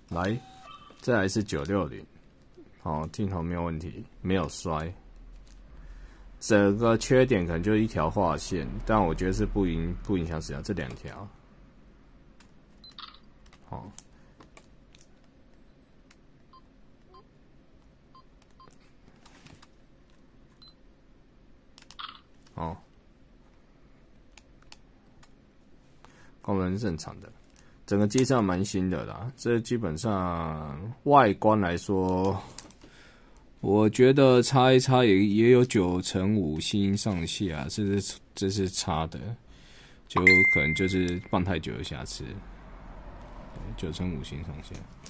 来，再来是960，好，镜头没有问题，没有摔。整个缺点可能就是一条画线，但我觉得是不影响使用这2条。好，哦，功能是正常的。整个机上蛮新的啦，这基本上外观来说，我觉得擦一擦也有9成5星上下，这是差的，就可能就是放太久的瑕疵，9成5星上下。